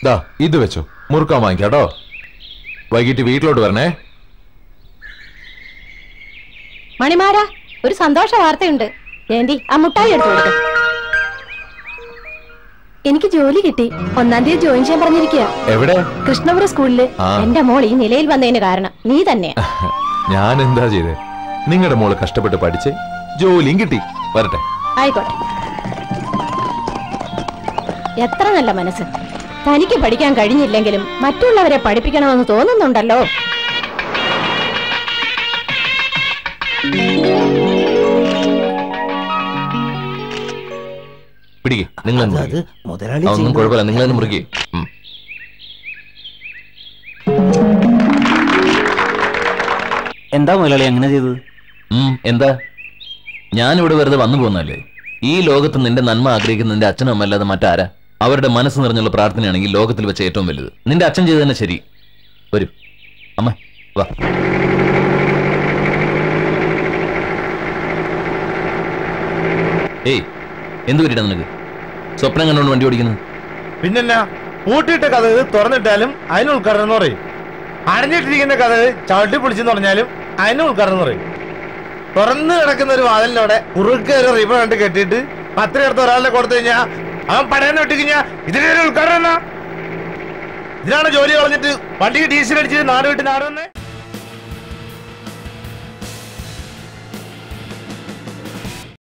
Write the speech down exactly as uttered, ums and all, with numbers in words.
ദാ ഇത് വെച്ചോ, മുറുക്കാൻ വാങ്ങിക്കാട്ടോ. വൈകിട്ട് വീട്ടിലോട്ട് വരണേ. മണിമാരാ, ഒരു സന്തോഷ വാർത്തയുണ്ട്. ജയന്തി, ആ മുട്ടായി എടുത്തു കൊടുക്കും. എനിക്ക് ജോലി കിട്ടി. ഒന്നാം തീയതി ജോയിൻ ചെയ്യാൻ പറഞ്ഞിരിക്കുക. എവിടെ? കൃഷ്ണപുരം സ്കൂളില്. എന്റെ മോൾ ഈ നിലയിൽ വന്നതിന് കാരണം നീ തന്നെ. ഞാൻ എന്താ ചെയ്തേ? നിങ്ങളുടെ മോള് കഷ്ടപ്പെട്ട് പഠിച്ച് ജോലിയും കിട്ടി. വരട്ടെ. ആയിക്കോട്ടെ. എത്ര നല്ല മനസ്സ്. തനിക്ക് പഠിക്കാൻ കഴിഞ്ഞില്ലെങ്കിലും മറ്റുള്ളവരെ പഠിപ്പിക്കണമെന്ന് തോന്നുന്നുണ്ടല്ലോ. പിടിക്ക്. നിങ്ങൾ ഒന്നും കുഴപ്പമില്ല, നിങ്ങൾ തന്നെ മുറുകി. എന്താ മുതലാളി അങ്ങനെ ചെയ്തത്? എന്താ, ഞാനിവിടെ വെറുതെ വന്നു പോകുന്നല്ലേ? ഈ ലോകത്ത് നിന്റെ നന്മ ആഗ്രഹിക്കുന്ന നിന്റെ അച്ഛനും അമ്മ അല്ലാതെ മറ്റാരാ? അവരുടെ മനസ്സ് നിറഞ്ഞുള്ള പ്രാർത്ഥനയാണെങ്കിൽ ലോകത്തിൽ വെച്ച് ഏറ്റവും വലുത്. നിന്റെ അച്ഛൻ ചെയ്ത് തന്നെ ശരി. വരൂ അമ്മ, വാ. ഏയ്, എന്ത് പറ്റിട്ടാ നിനക്ക്? സ്വപ്നം കണ്ടോണ്ട് വണ്ടി ഓടിക്കുന്നത്? പിന്നെന്നാ, പൂട്ടിയിട്ട കഥ തുറന്നിട്ടാലും അതിന് ഉദ്ഘാടനം എന്ന് പറയും. അടഞ്ഞിട്ടിരിക്കുന്ന കഥ ചവിട്ടി പിടിച്ചെന്ന് പറഞ്ഞാലും അതിന് ഉദ്ഘാടനം എന്ന് പറയും. തുറന്നു കിടക്കുന്ന ഒരു വാതിലിനോടെ കുറുക്കെ ഒരു റിബൺ കണ്ട് കെട്ടിയിട്ട് പത്ര എടുത്ത് ഒരാളിനെ കൊടുത്തു കഴിഞ്ഞാ അവൻ പടയെന്ന് വിട്ടിക്കഴിഞ്ഞാ ഇതിന്റെ ഉദ്ഘാടനം എന്നാ? ഇതിനാണ് ജോലി കളഞ്ഞിട്ട് വണ്ടിക്ക് ഡീസൽ അടിച്ച് നാട് വിട്ട് നാട് വന്നേ.